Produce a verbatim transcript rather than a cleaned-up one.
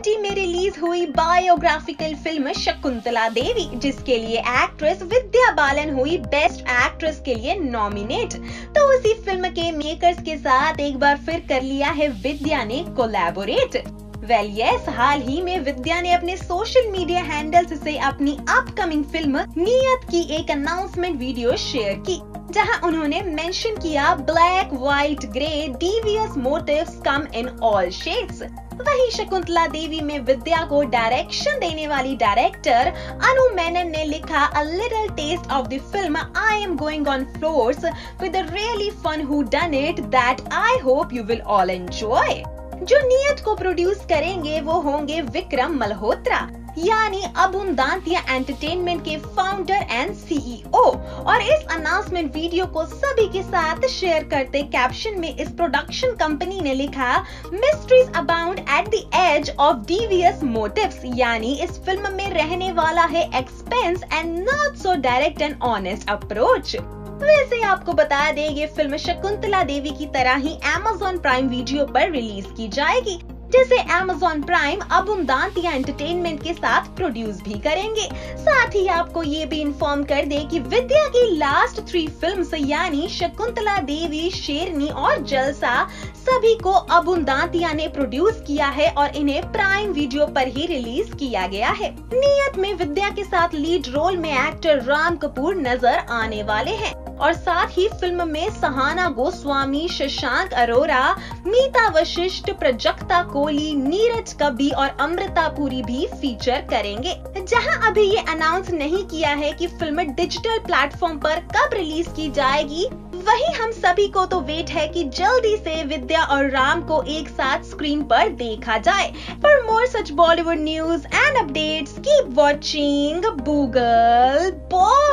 Twenty में release हुई biographical film Shakuntala Devi, जिसके लिए एक्ट्रेस विद्या बालन हुई बेस्ट एक्ट्रेस के लिए नॉमिनेट। तो उसी फिल्म के मेकर्स के साथ एक बार फिर कर लिया है विद्या ने कोलैबोरेट। वेल यस, हाल ही में विद्या ने अपने सोशल मीडिया हैंडल्स से अपनी अपकमिंग फिल्म नियत की एक अनाउंसमेंट वीडियो शेयर की, जहां उन्होंने मेंशन किया black, white, grey, devious motives come in all shades. वहीं शकुंतला देवी में विद्या को डायरेक्शन देने वाली डायरेक्टर अनु मेनन ने लिखा a little taste of the film I am going on floors with a really fun whodunit that I hope you will all enjoy. जो नियत को produce करेंगे वो होंगे विक्रम मल्होत्रा, यानी अबुंदांतिया एंटरटेनमेंट के फाउंडर एंड सीईओ। और इस announcement video को सभी के साथ शेयर करते कैप्शन में इस प्रोडक्शन कंपनी ने लिखा mysteries abound at the edge of devious motives, यानी इस फिल्म में रहने वाला है expense and not so direct and honest approach. वैसे आपको बता दें, ये फिल्म शकुंतला देवी की तरह ही अमेज़न प्राइम वीडियो पर रिलीज की जाएगी, जिसे अमेज़न प्राइम अबुंदांतिया एंटरटेनमेंट के साथ प्रोड्यूस भी करेंगे। साथ ही आपको ये भी इन्फॉर्म कर दे कि विद्या की लास्ट थ्री फिल्म्स यानी शकुंतला देवी, शेरनी और जलसा सभी को अबुंदांतिया ने प्रोड्यूस किया है और इन्हें प्राइम वीडियो पर ही रिलीज किया गया है। नियत में विद्या के साथ लीड रोल में एक्टर राम कपूर नजर आने वाले हैं और साथ ही फिल्म में सहाना गोस्वामी, शशांक अरोरा, मीता वशिष्ठ, प्रजक्ता कोली, नीरज कब्बी और अमृता पुरी भी फीचर करेंगे। जहां अभी ये अनाउंस नहीं किया है कि फिल्म डिजिटल प्लेटफॉर्म पर कब रिलीज की जाएगी, वहीं हम सभी को तो वेट है कि जल्दी से विद्या और राम को एक साथ स्क्रीन पर देखा जाए। For more such Bollywood news and updates keep watching Boogle boy.